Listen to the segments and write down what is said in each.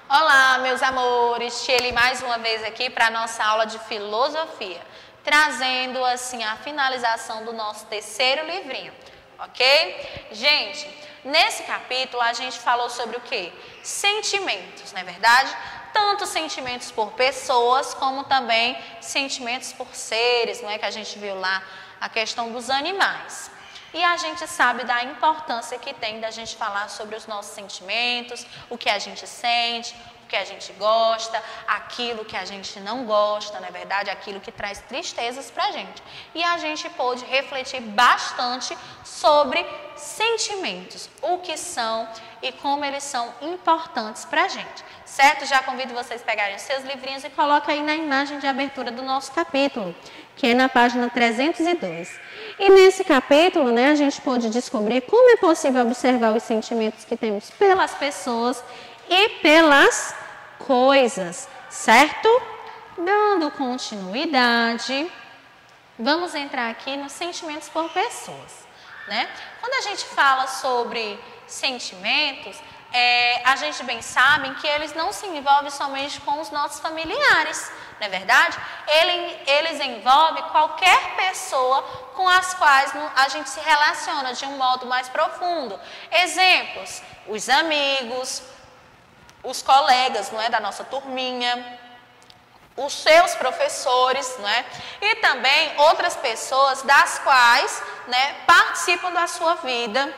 Olá, meus amores, Shelly mais uma vez aqui para a nossa aula de filosofia, trazendo assim a finalização do nosso terceiro livrinho, ok? Gente, nesse capítulo a gente falou sobre o quê? Sentimentos, não é verdade? Tanto sentimentos por pessoas, como também sentimentos por seres, não é que a gente viu lá a questão dos animais. E a gente sabe da importância que tem da gente falar sobre os nossos sentimentos, o que a gente sente, o que a gente gosta, aquilo que a gente não gosta, na verdade, aquilo que traz tristezas pra gente. E a gente pôde refletir bastante sobre sentimentos, o que são e como eles são importantes pra gente, certo? Já convido vocês a pegarem os seus livrinhos e coloquem aí na imagem de abertura do nosso capítulo, que é na página 302. E nesse capítulo, a gente pôde descobrir como é possível observar os sentimentos que temos pelas pessoas e pelas coisas, certo? Dando continuidade, vamos entrar aqui nos sentimentos por pessoas, né? Quando a gente fala sobre sentimentos, a gente bem sabe que eles não se envolvem somente com os nossos familiares, não é verdade? Eles envolvem qualquer pessoa com as quais a gente se relaciona de um modo mais profundo. Exemplos, os amigos, os colegas, não é, da nossa turminha, os seus professores, não é? E também outras pessoas das quais, participam da sua vida,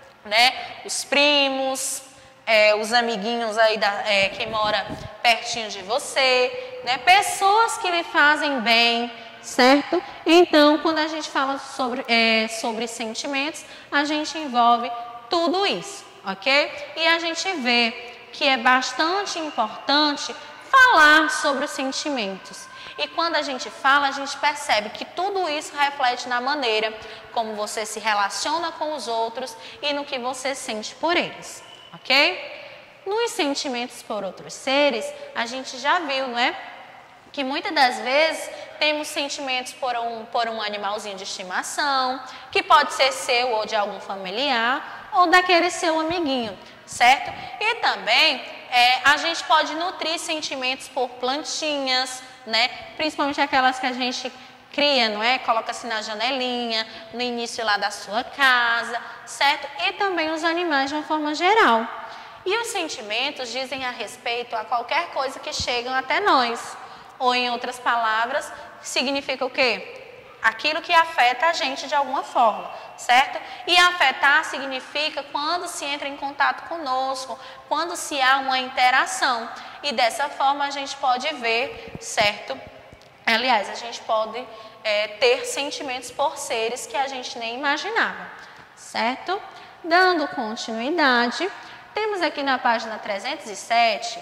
os primos, os amiguinhos aí que mora pertinho de você, pessoas que lhe fazem bem, certo? Então, quando a gente fala sobre sentimentos, a gente envolve tudo isso, ok? E a gente vê que é bastante importante falar sobre os sentimentos. E quando a gente fala, a gente percebe que tudo isso reflete na maneira como você se relaciona com os outros e no que você sente por eles, ok? Nos sentimentos por outros seres, a gente já viu, que muitas das vezes temos sentimentos por um animalzinho de estimação, que pode ser seu ou de algum familiar, ou daquele seu amiguinho, certo? E também a gente pode nutrir sentimentos por plantinhas, principalmente aquelas que a gente cria, coloca assim na janelinha, no início lá da sua casa, certo? E também os animais de uma forma geral. E os sentimentos dizem a respeito a qualquer coisa que chegam até nós. Ou em outras palavras, significa o quê? Aquilo que afeta a gente de alguma forma, certo? E afetar significa quando se entra em contato conosco, quando se há uma interação. E dessa forma a gente pode ver, certo? Aliás, a gente pode ter sentimentos por seres que a gente nem imaginava, certo? Dando continuidade, temos aqui na página 307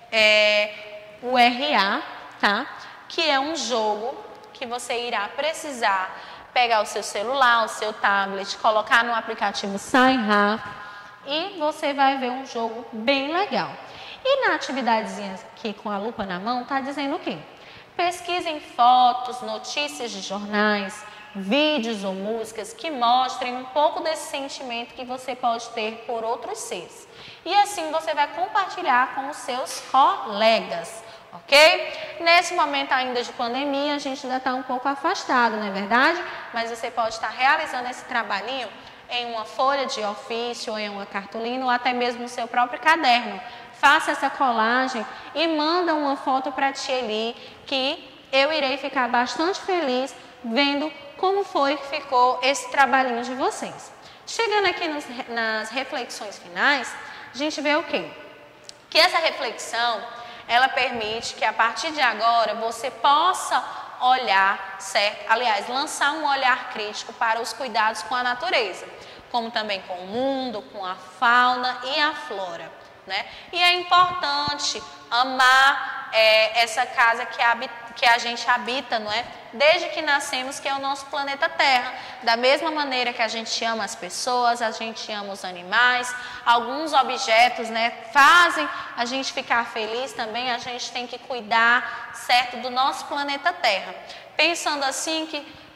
o RA, tá? Que é um jogo que você irá precisar pegar o seu celular, o seu tablet, colocar no aplicativo SciRá e você vai ver um jogo bem legal. E na atividadezinha aqui com a lupa na mão, tá dizendo o quê? Pesquisem fotos, notícias de jornais, vídeos ou músicas que mostrem um pouco desse sentimento que você pode ter por outros seres. E assim você vai compartilhar com os seus colegas, ok? Nesse momento ainda de pandemia, a gente ainda está um pouco afastado, não é verdade? Mas você pode estar realizando esse trabalhinho em uma folha de ofício, ou em uma cartolina, ou até mesmo no seu próprio caderno. Faça essa colagem e manda uma foto para a tia Eli, que eu irei ficar bastante feliz vendo como foi que ficou esse trabalhinho de vocês. Chegando aqui nas reflexões finais, a gente vê o quê? Que essa reflexão, ela permite que a partir de agora você possa olhar, certo? Aliás, lançar um olhar crítico para os cuidados com a natureza, como também com o mundo, com a fauna e a flora, E é importante amar essa casa que a gente habita, Desde que nascemos, que é o nosso planeta Terra. Da mesma maneira que a gente ama as pessoas, a gente ama os animais, alguns objetos, fazem a gente ficar feliz também, a gente tem que cuidar, certo, do nosso planeta Terra. Pensando assim que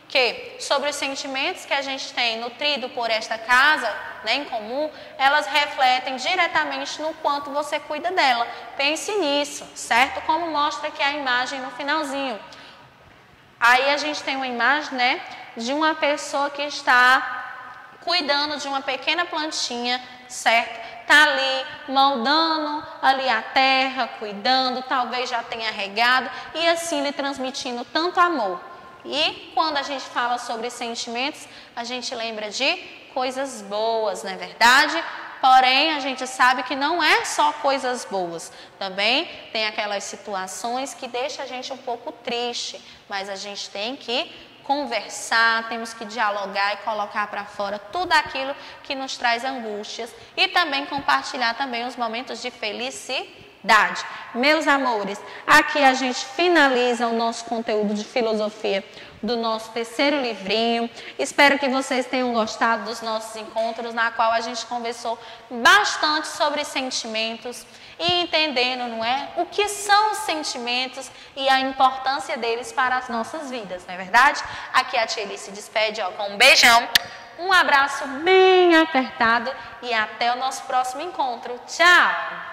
que sobre os sentimentos que a gente tem nutrido por esta casa, né, em comum, elas refletem diretamente no quanto você cuida dela. Pense nisso, certo? Como mostra aqui a imagem no finalzinho. Aí a gente tem uma imagem, né, de uma pessoa que está cuidando de uma pequena plantinha, certo? Está ali moldando ali a terra, cuidando, talvez já tenha regado e assim lhe transmitindo tanto amor. E quando a gente fala sobre sentimentos, a gente lembra de coisas boas, não é verdade? Porém, a gente sabe que não é só coisas boas. Também tem aquelas situações que deixam a gente um pouco triste, mas a gente tem que conversar, temos que dialogar e colocar para fora tudo aquilo que nos traz angústias e também compartilhar também os momentos de felicidade. Meus amores, aqui a gente finaliza o nosso conteúdo de filosofia do nosso terceiro livrinho. Espero que vocês tenham gostado dos nossos encontros, na qual a gente conversou bastante sobre sentimentos e entendendo, não é, o que são os sentimentos e a importância deles para as nossas vidas, não é verdade? Aqui a Tia Eli se despede, ó, com um beijão, um abraço bem apertado e até o nosso próximo encontro. Tchau!